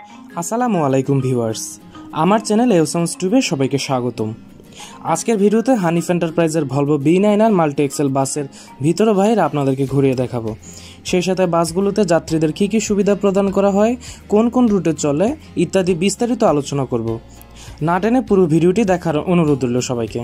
আসসালামু আলাইকুম ভিউয়ার্স, আমার চ্যানেল এওসাউন্ডস টিউবে সবাইকে স্বাগতম। আজকের ভিডিওতে হানিফ এন্টারপ্রাইজের ভলভো B9 আর মাল্টি এক্সেল বাসের ভিতর বাইরে আপনাদেরকে ঘুরিয়ে দেখাবো। সেই সাথে বাসগুলোতে যাত্রীদের কী কী সুবিধা প্রদান করা হয়, কোন কোন রুটে চলে ইত্যাদি বিস্তারিত আলোচনা করব। না টেনে পুরো ভিডিওটি দেখার অনুরোধ রইল সবাইকে।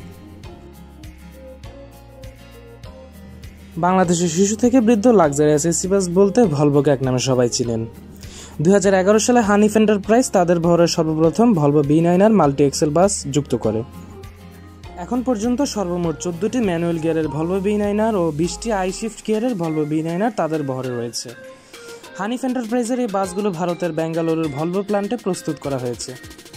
বাংলাদেশের শিশু থেকে বৃদ্ধ লাক্সারিয়াস এসি বাস বলতে ভলভোকে এক নামে সবাই চিনেন। 2011 সালে হানিফ এন্টারপ্রাইজ তাদের বহরের সর্বপ্রথম ভলভো B9 আর মাল্টি এক্সেল বাস যুক্ত করে। এখন পর্যন্ত সর্বমোট 14টি ম্যানুয়াল গিয়ারের ভলভো B9 ও 20টি আই শিফট গিয়ারের ভলভো B9 তাদের বহরে রয়েছে। হানিফ এন্টারপ্রাইজের এই বাসগুলো ভারতের বেঙ্গালুরুর ভলভো প্ল্যান্টে প্রস্তুত করা হয়েছে।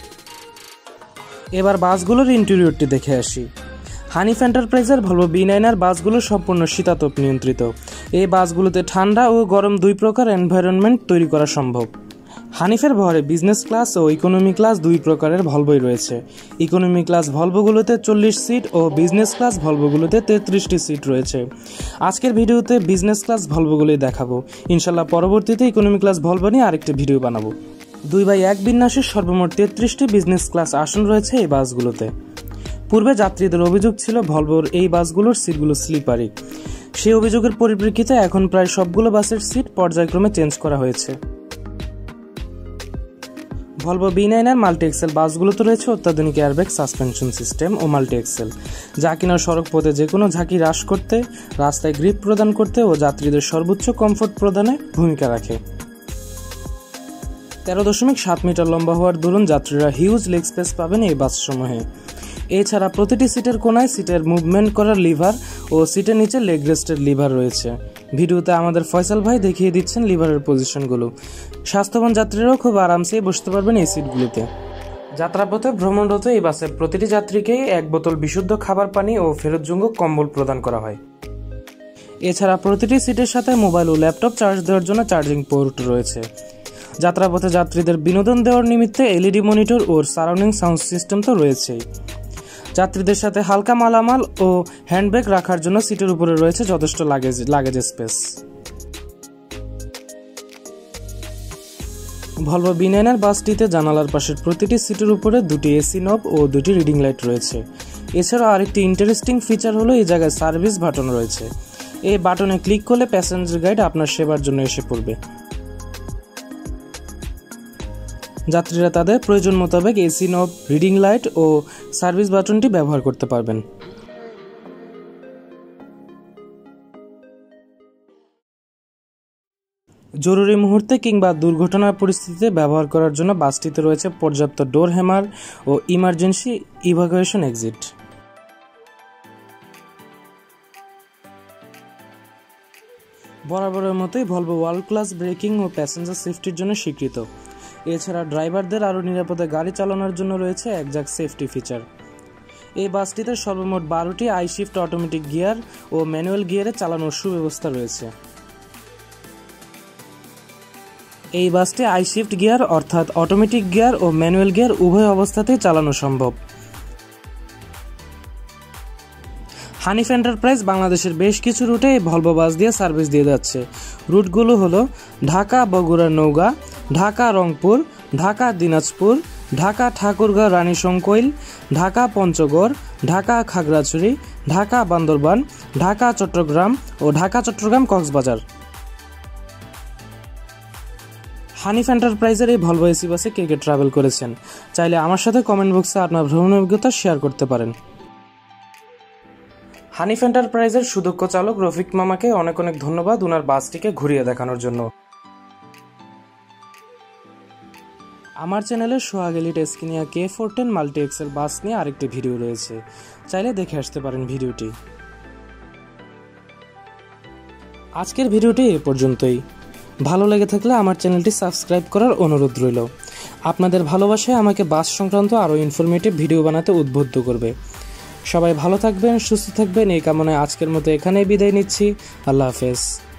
এবার বাসগুলোর ইন্টেরিয়রটি দেখে আসি। হানিফ এন্টারপ্রাইজের ভলভো B9 বাসগুলো সম্পূর্ণ শীতাতপ নিয়ন্ত্রিত। এই বাসগুলোতে ঠান্ডা ও গরম দুই প্রকার এনভায়রনমেন্ট তৈরি করা সম্ভব। হানিফের বহরে বিজনেস ক্লাস ও ইকোনমি ক্লাস দুই প্রকারের ভলভোই রয়েছে। ইকোনমি ক্লাস ভলভোগুলোতে 40 সিট ও বিজনেস ক্লাস ভলভোগুলোতে 33টি সিট রয়েছে। আজকের ভিডিওতে বিজনেস ক্লাস ভলভোগুলোই দেখাবো। ইনশাল্লাহ পরবর্তীতে ইকোনমি ক্লাস ভলভো নিয়ে আরেকটি ভিডিও বানাবো। 2x1 বিন্যাসের সর্বমোট 33টি বিজনেস ক্লাস আসন রয়েছে এই বাসগুলোতে। পূর্বে যাত্রীদের অভিযোগ ছিল ভলভোর এই বাসগুলোর সিটগুলো স্লিপারি। সেই অভিযোগের পরিপ্রেক্ষিতে এখন প্রায় সবগুলো বাসের সিট পর্যায়ক্রমে চেঞ্জ করা হয়েছে। ভলভো B9 আর মাল্টি এক্সেল বাসগুলোতে রয়েছে অত্যাধুনিক এয়ারব্যাগ সাসপেনশন সিস্টেম ও মাল্টি এক্সেল, যা কিনা সড়ক পথে যে কোনো ঝাঁকি হ্রাস করতে, রাস্তায় গ্রিপ প্রদান করতে ও যাত্রীদের সর্বোচ্চ কমফোর্ট প্রদানে ভূমিকা রাখে। 13.7 মিটার লম্বা হওয়ার দরুন যাত্রীরা হিউজ লেগ স্পেস পাবেন এই বাসসমূহে। এছাড়া প্রতিটি সিটের কোনায় সিটের মুভমেন্ট করার লিভার ও সিটের নিচে লেগ রেস্টের লিভার রয়েছে। ভিডিওতে আমাদের ফয়সাল ভাই দেখিয়ে দিচ্ছেন লিভারের পজিশনগুলো। স্বাস্থ্যবান যাত্রীরাও খুব আরামসে বসতে পারবেন এই সিটগুলিতে। যাত্রাপথে ভ্রমণরত এই বাসের প্রতিটি যাত্রীকেই 1 বোতল বিশুদ্ধ খাবার পানি ও ফেরতযোগ্য কম্বল প্রদান করা হয়। এছাড়া প্রতিটি সিটের সাথে মোবাইল ও ল্যাপটপ চার্জ দেওয়ার জন্য চার্জিং পোর্ট রয়েছে। যাত্রাপথে যাত্রীদের বিনোদন দেওয়ার নিমিত্তে LED মনিটর ও সারাউন্ডিং সাউন্ড সিস্টেম তো রয়েছেই। যাত্রীদের সাথে হালকা মালামাল ও হ্যান্ডব্যাগ রাখার জন্য সিটের উপরে রয়েছে যথেষ্ট লাগেজ স্পেস। ভলভো B9 বাসটিতে জানালার পাশের প্রতিটি সিটের উপরে 2টি AC নব ও 2টি রিডিং লাইট রয়েছে। এছাড়াও আরেকটি ইন্টারেস্টিং ফিচার হলো এই জায়গায় সার্ভিস বাটন রয়েছে। এই বাটনে ক্লিক করলে প্যাসেঞ্জার গাইড আপনার সেবার জন্য এসে পড়বে। যাত্রীরা তাদের প্রয়োজন মোতাবেক AC নব, রিডিং লাইট ও সার্ভিস বাটনটি ব্যবহার করতে পারবেন। জরুরি মুহূর্তে কিংবা দুর্ঘটনার পরিস্থিতিতে ব্যবহার করার জন্য বাসটিতে রয়েছে পর্যাপ্ত ডোর হ্যামার ও ইমার্জেন্সি ইভাকুয়েশন এক্সিট। বরাবরের মতোই ভলভো ওয়ার্ল্ড ক্লাস ব্রেকিং ও প্যাসেঞ্জার সেফটির জন্য স্বীকৃত। এছাড়া ড্রাইভারদের আরও নিরাপদে গাড়ি চালানোর জন্য রয়েছে একজাক সেফটি ফিচার। এই বাসটিতে সর্বমোট 12টি আই শিফট অটোমেটিক গিয়ার ও ম্যানুয়াল গিয়ারে চালানোর সুব্যবস্থা রয়েছে। এই বাসটি আই শিফট গিয়ার অর্থাৎ অটোমেটিক গিয়ার ও ম্যানুয়াল গিয়ার উভয় অবস্থাতেই চালানো সম্ভব। হানিফ এন্টারপ্রাইজ বাংলাদেশের বেশ কিছু রুটে এই ভলভো বাস দিয়ে সার্ভিস দিয়ে যাচ্ছে। রুটগুলো হলো ঢাকা বগুড়া নওগাঁ, ঢাকা রংপুর, ঢাকা দিনাজপুর, ঢাকা ঠাকুরগাঁও রানীশংকৈল, ঢাকা পঞ্চগড়, ঢাকা খাগড়াছড়ি, ঢাকা বান্দরবান, ঢাকা চট্টগ্রাম ও ঢাকা চট্টগ্রাম কক্সবাজার। হানিফ এন্টারপ্রাইজের এই ভলভো এসি বাসে কে কে ট্রাভেল করেছেন, চাইলে আমার সাথে কমেন্ট বক্সে আপনার ভ্রমণ অভিজ্ঞতা শেয়ার করতে পারেন। হানিফ এন্টারপ্রাইজের সুদক্ষ চালক রফিক মামাকে অনেক অনেক ধন্যবাদ ওনার বাসটিকে ঘুরিয়ে দেখানোর জন্য। আমার চ্যানেলে Sohag elite Scania K410 multi axle bus নিয়ে আরেকটি ভিডিও রয়েছে, চাইলে দেখে আসতে পারেন ভিডিওটি। আজকের ভিডিওটি এ পর্যন্তই। ভালো লেগে থাকলে আমার চ্যানেলটি সাবস্ক্রাইব করার অনুরোধ রইল। আপনাদের ভালোবাসায় আমাকে বাস সংক্রান্ত আরও ইনফরমেটিভ ভিডিও বানাতে উদ্বুদ্ধ করবে। সবাই ভালো থাকবেন, সুস্থ থাকবেন এই কামনায় আজকের মতো এখানেই বিদায় নিচ্ছি। আল্লাহ হাফেজ।